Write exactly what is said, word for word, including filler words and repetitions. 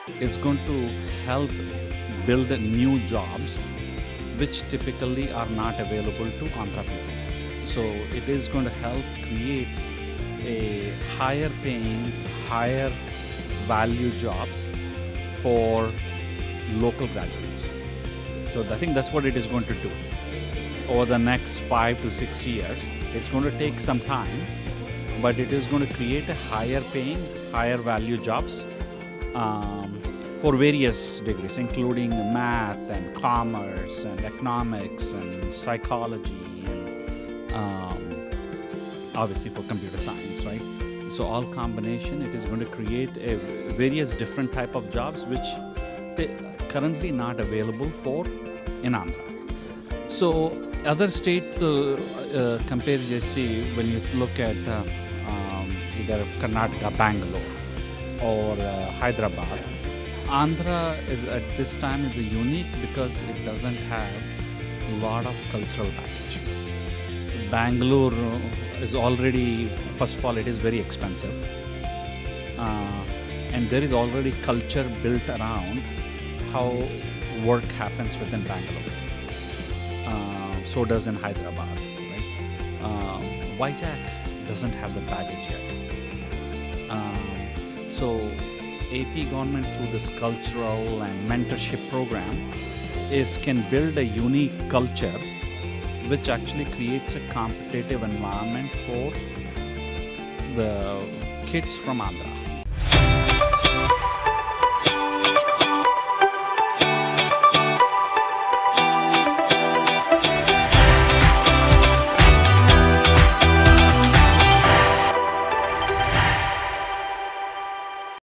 It's going to help build new jobs which typically are not available to Andhra people. So it is going to help create a higher paying, higher value jobs for local graduates. So I think that's what it is going to do. Over the next five to six years, it's going to take some time, but it is going to create a higher paying, higher value jobs um, for various degrees, including math and commerce and economics and psychology and um, obviously for computer science, right? So all combination, it is going to create a various different type of jobs which they currently not available for in Andhra. So other states, uh, uh, compare, you see, when you look at uh, um, either Karnataka, Bangalore, or uh, Hyderabad, Andhra is at this time is a unique because it doesn't have a lot of cultural baggage. Bangalore is already, first of all, it is very expensive, uh, and there is already culture built around how work happens within Bangalore. Uh, so does in Hyderabad, right? Um, Vizag doesn't have the baggage yet. Um, so A P government through this cultural and mentorship program is can build a unique culture which actually creates a competitive environment for the kids from Andhra.